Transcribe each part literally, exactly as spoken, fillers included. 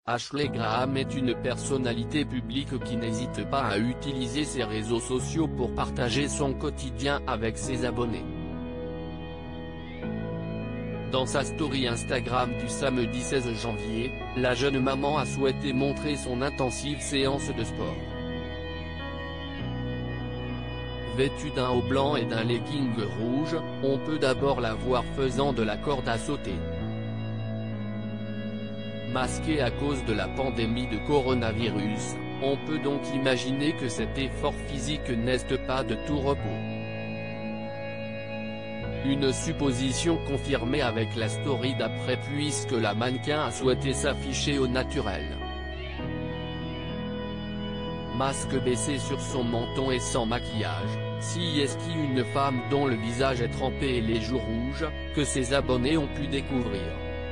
Ashley Graham est une personnalité publique qui n'hésite pas à utiliser ses réseaux sociaux pour partager son quotidien avec ses abonnés. Dans sa story Instagram du samedi seize janvier, la jeune maman a souhaité montrer son intensive séance de sport. Vêtue d'un haut blanc et d'un legging rouge, on peut d'abord la voir faisant de la corde à sauter. Masquée à cause de la pandémie de coronavirus, on peut donc imaginer que cet effort physique n'est pas de tout repos. Une supposition confirmée avec la story d'après puisque la mannequin a souhaité s'afficher au naturel. Masque baissé sur son menton et sans maquillage, si est-ce une femme dont le visage est trempé et les joues rouges, que ses abonnés ont pu découvrir.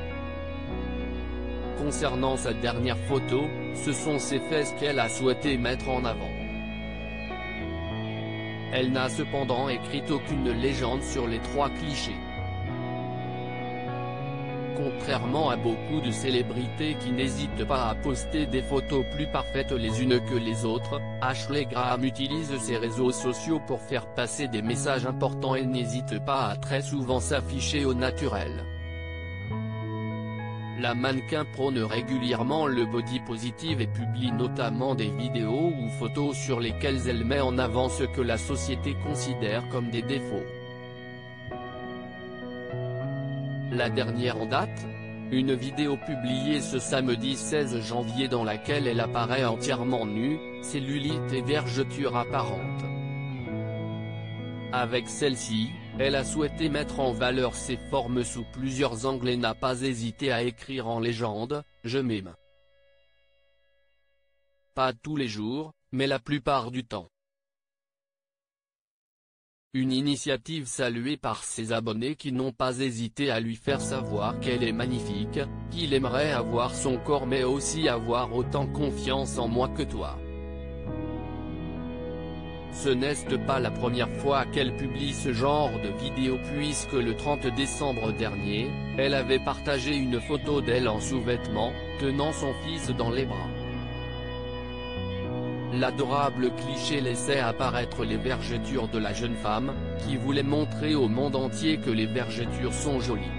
Concernant sa dernière photo, ce sont ses fesses qu'elle a souhaité mettre en avant. Elle n'a cependant écrit aucune légende sur les trois clichés. Contrairement à beaucoup de célébrités qui n'hésitent pas à poster des photos plus parfaites les unes que les autres, Ashley Graham utilise ses réseaux sociaux pour faire passer des messages importants et n'hésite pas à très souvent s'afficher au naturel. La mannequin prône régulièrement le body positive et publie notamment des vidéos ou photos sur lesquelles elle met en avant ce que la société considère comme des défauts. La dernière en date ? Une vidéo publiée ce samedi seize janvier dans laquelle elle apparaît entièrement nue, cellulite et vergeture apparente. Avec celle-ci, elle a souhaité mettre en valeur ses formes sous plusieurs angles et n'a pas hésité à écrire en légende « Je m'aime ». Pas tous les jours, mais la plupart du temps. Une initiative saluée par ses abonnés qui n'ont pas hésité à lui faire savoir qu'elle est magnifique, qu'il aimerait avoir son corps mais aussi avoir autant confiance en moi que toi. Ce n'est pas la première fois qu'elle publie ce genre de vidéo puisque le trente décembre dernier, elle avait partagé une photo d'elle en sous-vêtements, tenant son fils dans les bras. L'adorable cliché laissait apparaître les vergetures de la jeune femme, qui voulait montrer au monde entier que les vergetures sont jolies.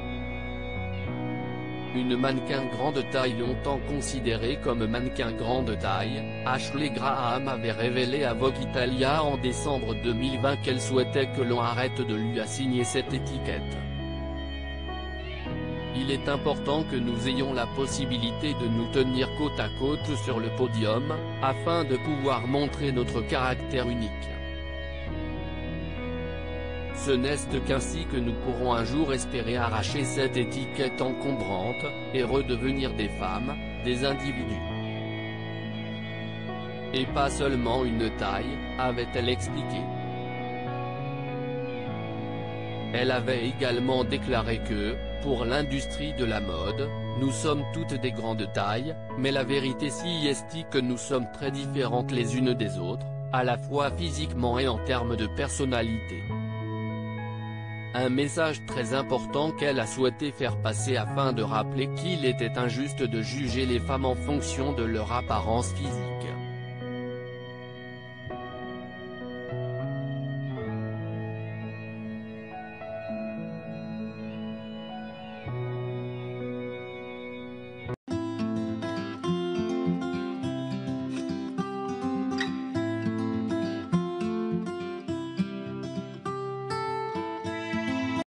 Une mannequin grande taille longtemps considérée comme mannequin grande taille, Ashley Graham avait révélé à Vogue Italia en décembre deux mille vingt qu'elle souhaitait que l'on arrête de lui assigner cette étiquette. Il est important que nous ayons la possibilité de nous tenir côte à côte sur le podium, afin de pouvoir montrer notre caractère unique. Ce n'est qu'ainsi que nous pourrons un jour espérer arracher cette étiquette encombrante, et redevenir des femmes, des individus. Et pas seulement une taille, avait-elle expliqué. Elle avait également déclaré que, pour l'industrie de la mode, nous sommes toutes des grandes tailles, mais la vérité si est que nous sommes très différentes les unes des autres, à la fois physiquement et en termes de personnalité. Un message très important qu'elle a souhaité faire passer afin de rappeler qu'il était injuste de juger les femmes en fonction de leur apparence physique.